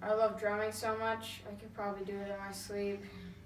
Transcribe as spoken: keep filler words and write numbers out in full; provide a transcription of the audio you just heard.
I love drumming so much. I could probably do it in my sleep.